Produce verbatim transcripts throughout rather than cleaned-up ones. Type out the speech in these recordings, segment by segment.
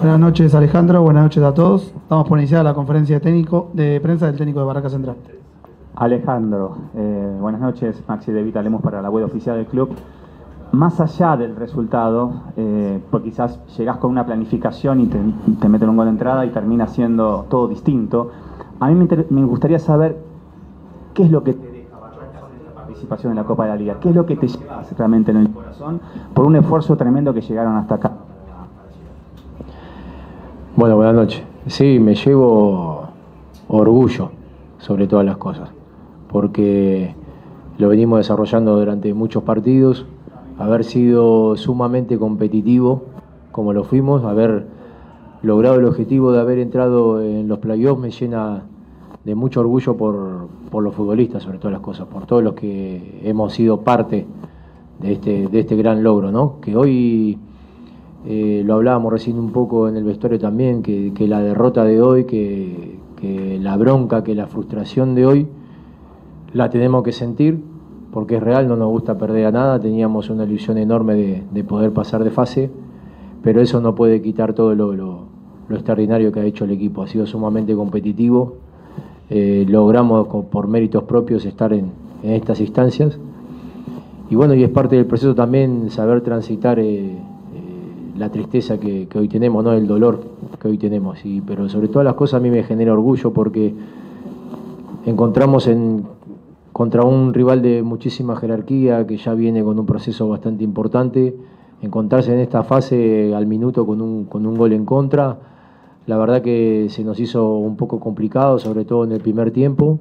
Buenas noches, Alejandro. Buenas noches a todos. Estamos por iniciar la conferencia de, técnico, de prensa del técnico de Barraca Central. Alejandro, eh, buenas noches. Maxi de Vita Lemos para la web oficial del club. Más allá del resultado, eh, porque quizás llegás con una planificación y te, te meten un gol de entrada y termina siendo todo distinto, a mí me, inter me gustaría saber qué es lo que te deja Barraca con esta participación en la Copa de la Liga, qué es lo que te llevas realmente en el corazón por un esfuerzo tremendo que llegaron hasta acá. Bueno, buenas noches. Sí, me llevo orgullo sobre todas las cosas, porque lo venimos desarrollando durante muchos partidos, haber sido sumamente competitivo como lo fuimos, haber logrado el objetivo de haber entrado en los playoffs me llena de mucho orgullo por, por los futbolistas, sobre todas las cosas, por todos los que hemos sido parte de este, de este gran logro, ¿no? Que hoy... Eh, lo hablábamos recién un poco en el vestuario también, que, que la derrota de hoy, que, que la bronca, que la frustración de hoy, la tenemos que sentir, porque es real, no nos gusta perder a nada, teníamos una ilusión enorme de, de poder pasar de fase, pero eso no puede quitar todo lo, lo, lo extraordinario que ha hecho el equipo, ha sido sumamente competitivo, eh, logramos por méritos propios estar en, en estas instancias, y bueno, y es parte del proceso también saber transitar eh, la tristeza que, que hoy tenemos, ¿no? El dolor que hoy tenemos, y, pero sobre todas las cosas a mí me genera orgullo porque encontramos en, contra un rival de muchísima jerarquía que ya viene con un proceso bastante importante, encontrarse en esta fase al minuto con un, con un gol en contra, la verdad que se nos hizo un poco complicado, sobre todo en el primer tiempo.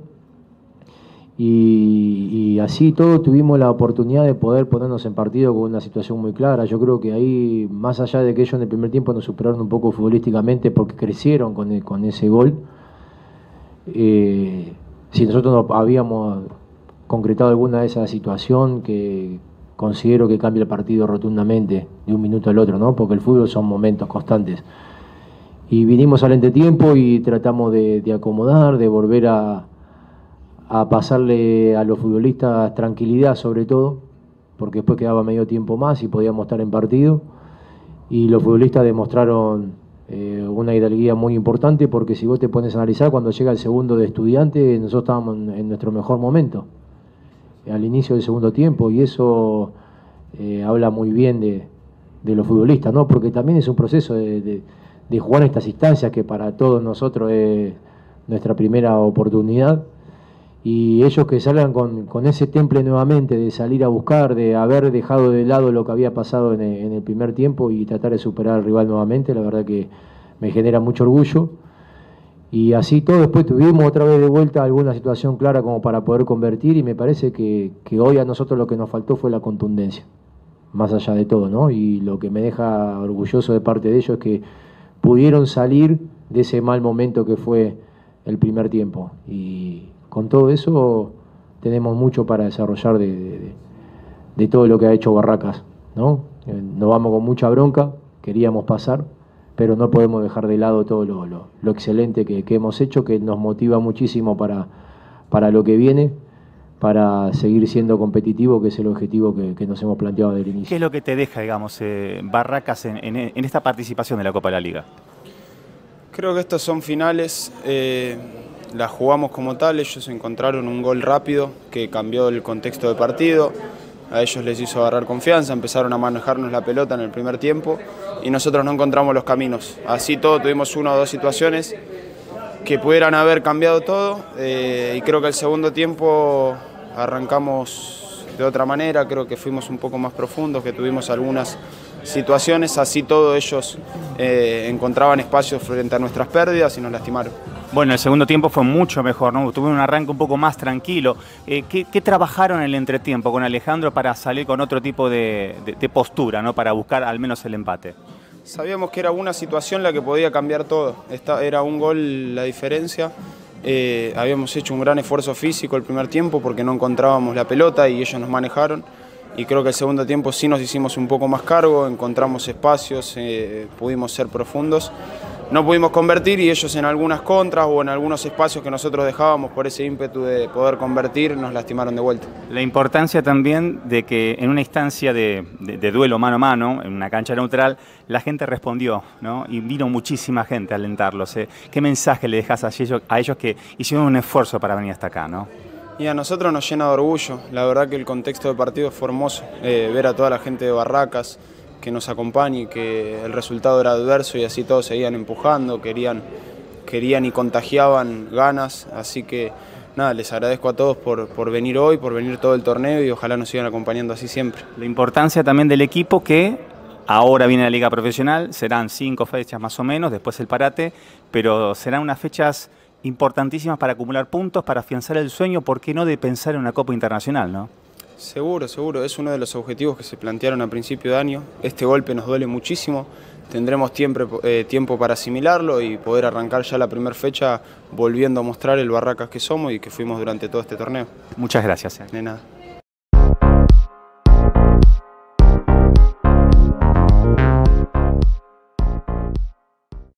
Y, y así todo tuvimos la oportunidad de poder ponernos en partido con una situación muy clara. Yo creo que ahí, más allá de que ellos en el primer tiempo nos superaron un poco futbolísticamente porque crecieron con, el, con ese gol, eh, si nosotros no habíamos concretado alguna de esa situación, que considero que cambia el partido rotundamente de un minuto al otro, ¿no? Porque el fútbol son momentos constantes. Y vinimos al entretiempo y tratamos de, de acomodar, de volver a... a pasarle a los futbolistas tranquilidad sobre todo, porque después quedaba medio tiempo más y podíamos estar en partido, y los futbolistas demostraron eh, una hidalguía muy importante, porque si vos te pones a analizar, cuando llega el segundo de Estudiantes, nosotros estábamos en, en nuestro mejor momento, al inicio del segundo tiempo, y eso eh, habla muy bien de, de los futbolistas, ¿no? Porque también es un proceso de, de, de jugar en estas instancias, que para todos nosotros es nuestra primera oportunidad, y ellos que salgan con, con ese temple nuevamente de salir a buscar, de haber dejado de lado lo que había pasado en el, en el primer tiempo y tratar de superar al rival nuevamente, la verdad que me genera mucho orgullo. Y así todo, después tuvimos otra vez de vuelta alguna situación clara como para poder convertir, y me parece que, que hoy a nosotros lo que nos faltó fue la contundencia, más allá de todo, ¿no? Y lo que me deja orgulloso de parte de ellos es que pudieron salir de ese mal momento que fue el primer tiempo, y con todo eso tenemos mucho para desarrollar de, de, de todo lo que ha hecho Barracas, ¿no? Nos vamos con mucha bronca, queríamos pasar, pero no podemos dejar de lado todo lo, lo, lo excelente que, que hemos hecho, que nos motiva muchísimo para, para lo que viene, para seguir siendo competitivo, que es el objetivo que, que nos hemos planteado desde el inicio. ¿Qué es lo que te deja, digamos, eh, Barracas en, en, en esta participación de la Copa de la Liga? Creo que estos son finales, eh, las jugamos como tal, ellos encontraron un gol rápido que cambió el contexto de partido, a ellos les hizo agarrar confianza, empezaron a manejarnos la pelota en el primer tiempo y nosotros no encontramos los caminos. Así todo tuvimos una o dos situaciones que pudieran haber cambiado todo, eh, y creo que el segundo tiempo arrancamos de otra manera, creo que fuimos un poco más profundos, que tuvimos algunas situaciones, así todo ellos eh, encontraban espacios frente a nuestras pérdidas y nos lastimaron. Bueno, el segundo tiempo fue mucho mejor, ¿no? Tuvieron un arranque un poco más tranquilo. Eh, ¿qué, ¿Qué trabajaron en el entretiempo con Alejandro para salir con otro tipo de, de, de postura, ¿no? Para buscar al menos el empate? Sabíamos que era una situación la que podía cambiar todo. Esta, era un gol la diferencia. Eh, habíamos hecho un gran esfuerzo físico el primer tiempo porque no encontrábamos la pelota y ellos nos manejaron. Y creo que el segundo tiempo sí nos hicimos un poco más cargo, encontramos espacios, eh, pudimos ser profundos. no pudimos convertir y ellos en algunas contras o en algunos espacios que nosotros dejábamos por ese ímpetu de poder convertir nos lastimaron de vuelta. La importancia también de que en una instancia de, de, de duelo mano a mano, en una cancha neutral, la gente respondió, ¿no? Y vino muchísima gente a alentarlos. ¿eh? ¿Qué mensaje le dejas a ellos, a ellos que hicieron un esfuerzo para venir hasta acá, ¿no? Y a nosotros nos llena de orgullo. La verdad que el contexto de partido fue hermoso. Eh, ver a toda la gente de Barracas que nos acompañe, que el resultado era adverso y así todos seguían empujando, querían, querían y contagiaban ganas, así que nada, les agradezco a todos por, por venir hoy, por venir todo el torneo y ojalá nos sigan acompañando así siempre. La importancia también del equipo que ahora viene la Liga Profesional, serán cinco fechas más o menos, después el parate, pero serán unas fechas importantísimas para acumular puntos, para afianzar el sueño, ¿por qué no?, de pensar en una Copa Internacional, ¿no? Seguro, seguro, es uno de los objetivos que se plantearon a principio de año. Este golpe nos duele muchísimo, tendremos tiempo, eh, tiempo para asimilarlo y poder arrancar ya la primera fecha volviendo a mostrar el Barracas que somos y que fuimos durante todo este torneo. Muchas gracias. Eh. De nada.